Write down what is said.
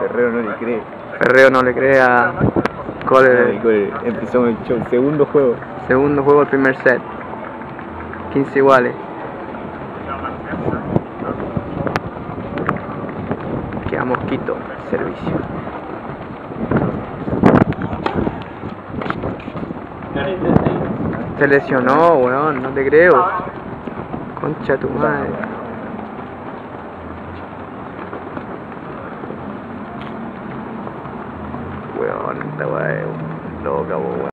Ferrero no le cree. Ferreo no le cree a Cole. Empezamos el show, segundo juego. Segundo juego, el primer set. 15 iguales. Queda Mosquito, servicio. Se lesionó, weón, no te creo. Concha tu madre. Weón, esta weá es loca, weón.